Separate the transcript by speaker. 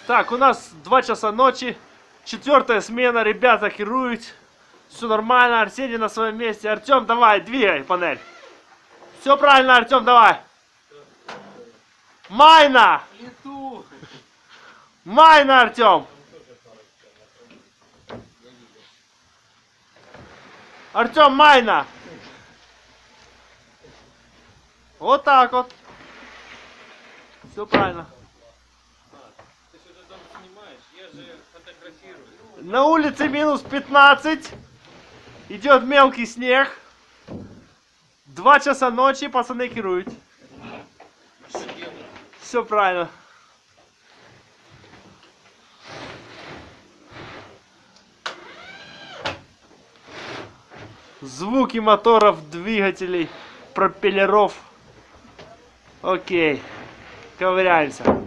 Speaker 1: Так, у нас 2 часа ночи. 4-я смена, ребята керуют. Все нормально, Арсений на своем месте. Артем, давай, двигай панель. Все правильно, Артем, давай. Майна! Майна, Артем! Артем, майна! Вот так вот. Все правильно.
Speaker 2: Ты что-то там снимаешь? Я же фотографирую.
Speaker 1: На улице минус 15. Идет мелкий снег. 2 часа ночи, пацаны керуют. Все правильно. Звуки моторов, двигателей, пропеллеров. Окей. Ковыряемся.